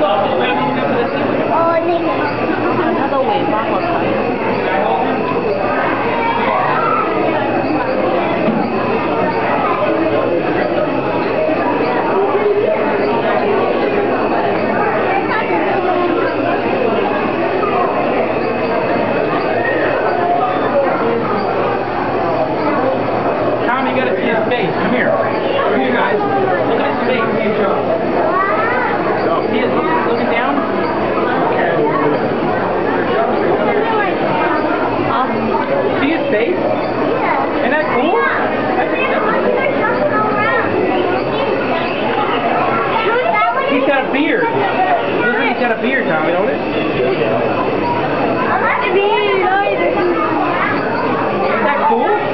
它的尾巴好长。 Tom, you gotta see his face. Come here. Come here, guys. Look at his face. See his looking down? See his face? Isn't that cool? He's got a beard. He's got a beard, Tommy, don't it? Isn't that cool?